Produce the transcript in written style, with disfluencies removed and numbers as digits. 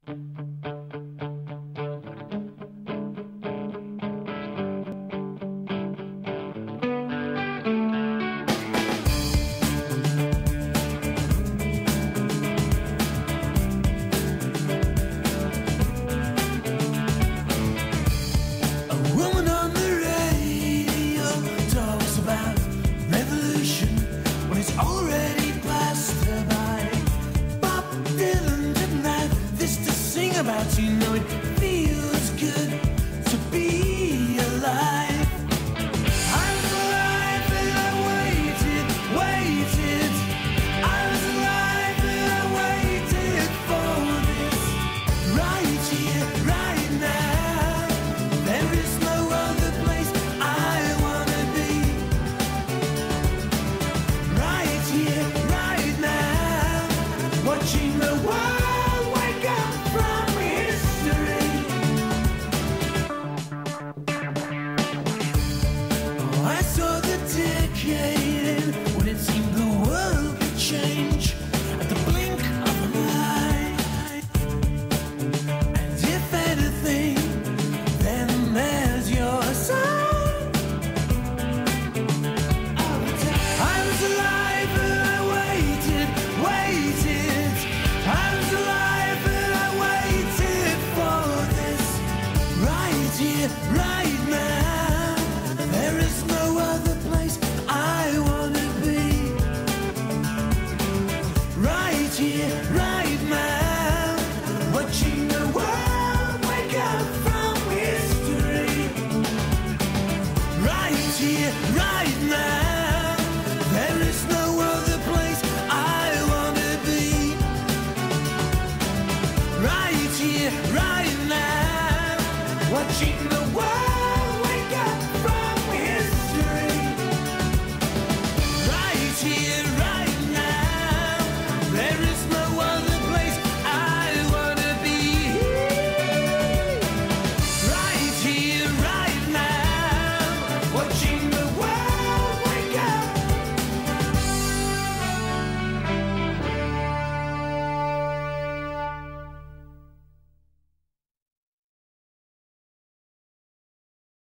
About you know it feels good to be alive. I was alive and I waited. I was alive and I waited for this. Right here, right now. There is no other place I wanna be. Right here, right now. Watching the world wake up from history. Oh, I saw the decade when it seemed the world could change at the blink of an eye. And if anything, then there's your sign. I was alive and I waited. I was alive and I waited for this. Right here, right now. There is no other place I wanna be. Right here, right now. Watching the world wake up from history. Right here, right now. There is no other place I wanna be. Right here, right now. Watching the world